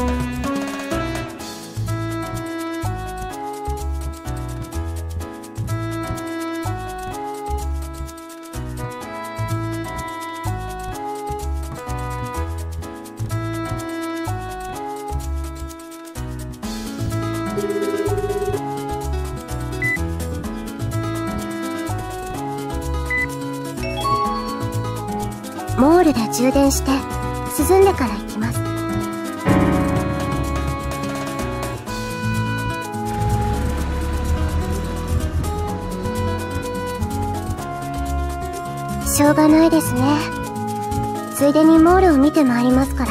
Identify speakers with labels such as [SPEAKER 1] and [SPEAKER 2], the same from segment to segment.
[SPEAKER 1] モールで充電して涼んでから行きます。しょうがないですね。ついでにモールを見て回りますから。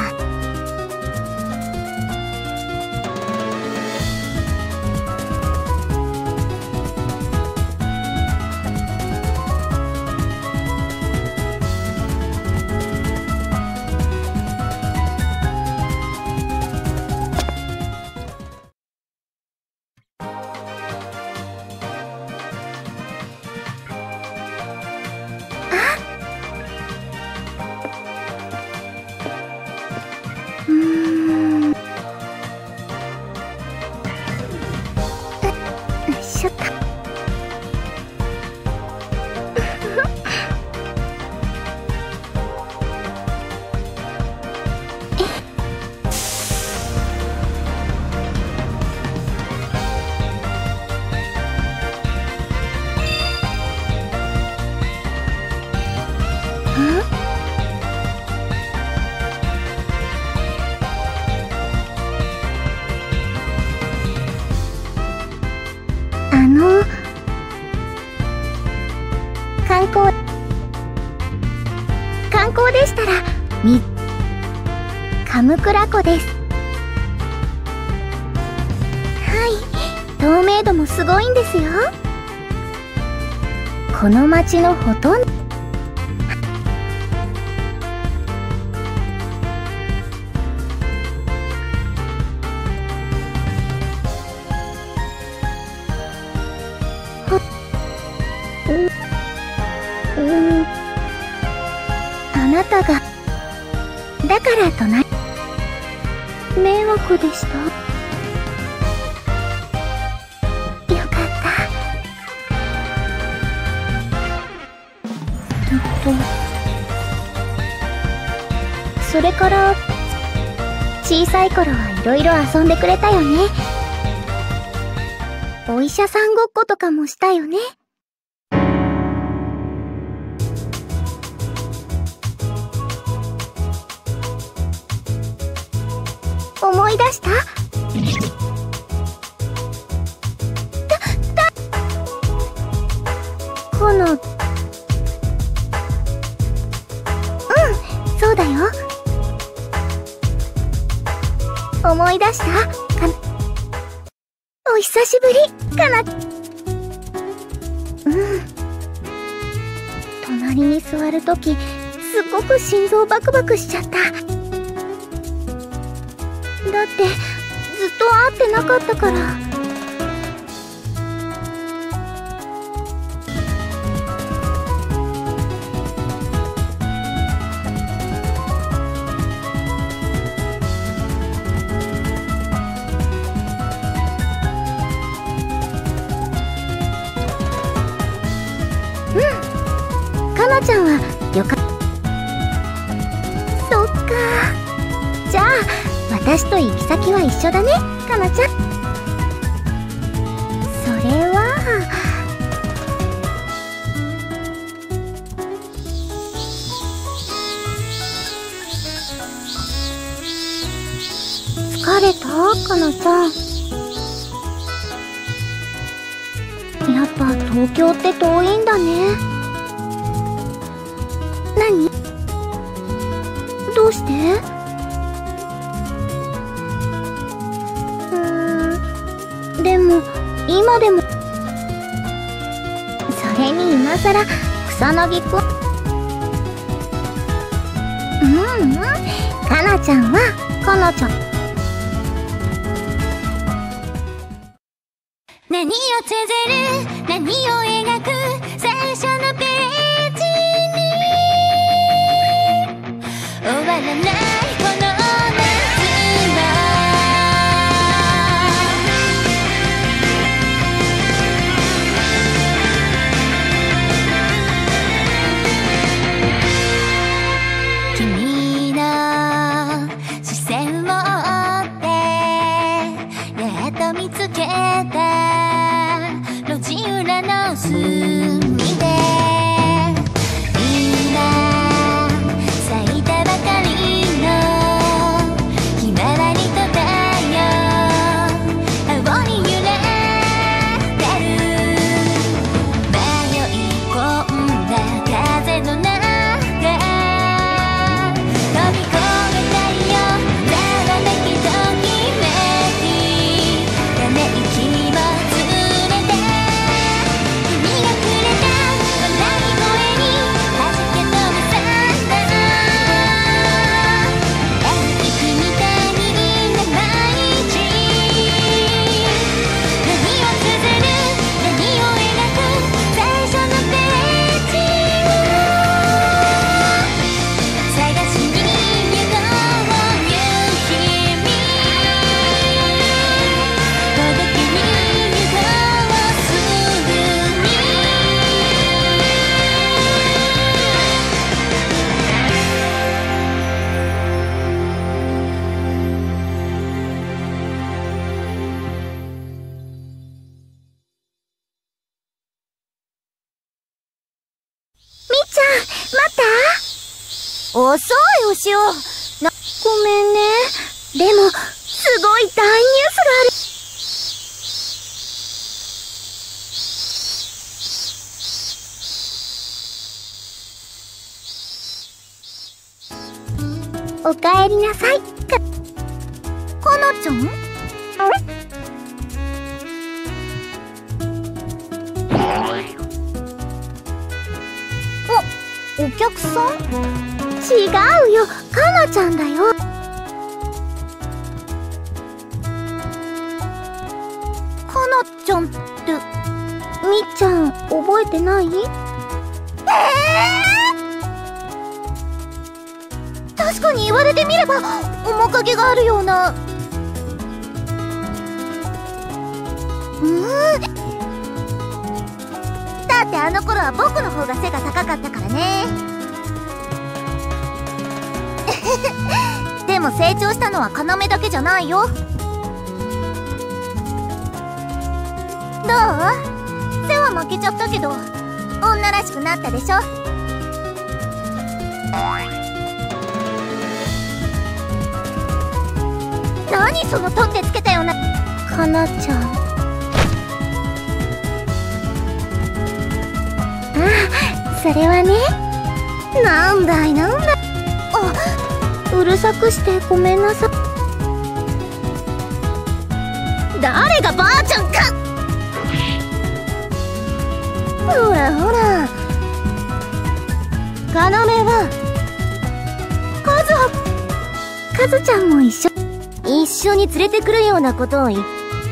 [SPEAKER 1] 観光でしたらカムクラ湖です。はい、透明度もすごいんですよ。この町のほとんどあなたがだから隣迷惑でした。よかった。それから小さい頃はいろいろ遊んでくれたよね。お医者さんごっことかもしたよね。思い出した？このそうだよ。思い出した？お久しぶりかな。隣に座るときすっごく心臓バクバクしちゃった。だってずっと会ってなかったから。かなちゃんはよかった。そっか。じゃあ私と行き先は一緒だね、かなちゃん。それは疲れた？かなちゃん。やっぱ東京って遠いんだね。何？どうして？でも今でも。それに今さら草薙くん。かなちゃんはかなちゃん。
[SPEAKER 2] 何を綴る、何を描く、最初のページに終わらないこの夏の
[SPEAKER 1] 遅いおしお。ごめんね。でもすごい大ニュースがある。おかえりなさい。かなちゃん？お客さん？違うよ、かなちゃんだよ。かなちゃんってみっちゃん覚えてない？確かに言われてみれば面影があるような。だってあの頃は僕の方が背が高かったからね。でも成長したのは要だけじゃないよ。どう？背は負けちゃったけど女らしくなったでしょ。何その取ってつけたような。かなちゃん。あ、それはね。なんだいなんだい。あ、うるさくしてごめんなさい。誰がばあちゃんか。ほらほら、要はカズちゃんも一緒に連れてくるようなことをどう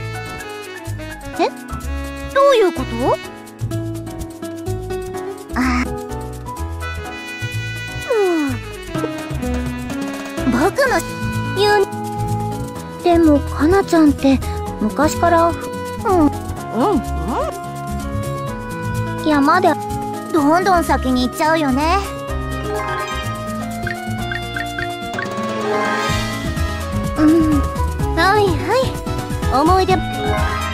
[SPEAKER 1] いうこと？あ、僕の言う。でもかなちゃんって昔から山でどんどん先に行っちゃうよね。はいはい、思い出。